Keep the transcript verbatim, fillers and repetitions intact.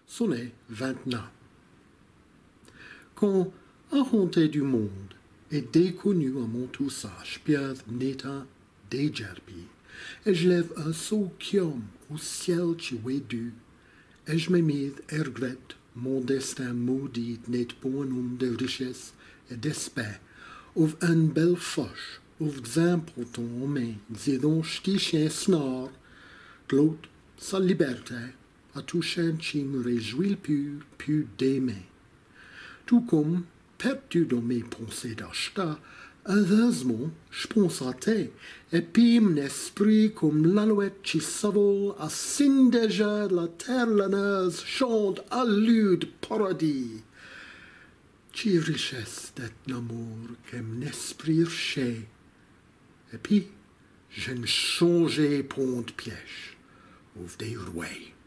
Sonnet vingt-neuf. Quand, ahonté du monde, et dêconnu à mon tout sage, pèrdu, êtat, dêdgèrpi, et je lève un saut cliâme au ciel qui ouait, et je me mis et regrette mon destin maudit n'est pas un homme de richesse et d'espèce, auve une belle fache, auve d'importants anmîns, dont chein snore, l'autre, sa libèrté, atout chein qui me réjouit le pur, pur dêmîns. Tout comme, pèrdu dans mes pensées d'achat, heutheusement, je pense à te, et puis mon esprit comme l'alouette qui s'avole à signe déjà de la terre laneuse chante à lude paradis. Tchi richesse d'être l'amour que mon esprit recherche, et puis, je ne changeais point de piège, ou des ouait.